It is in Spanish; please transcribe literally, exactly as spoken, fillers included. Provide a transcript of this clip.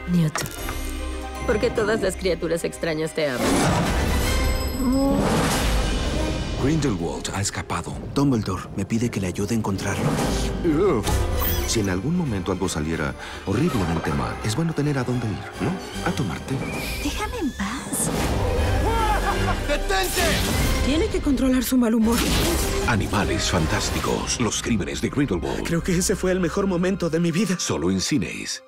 Newt, ¿por qué todas las criaturas extrañas te aman? Grindelwald ha escapado. Dumbledore me pide que le ayude a encontrarlo. Ugh. Si en algún momento algo saliera horriblemente mal, es bueno tener a dónde ir, ¿no? A tomarte. Déjame en paz. ¡Detente! Tiene que controlar su mal humor. Animales fantásticos. Los crímenes de Grindelwald. Creo que ese fue el mejor momento de mi vida. Solo en cines.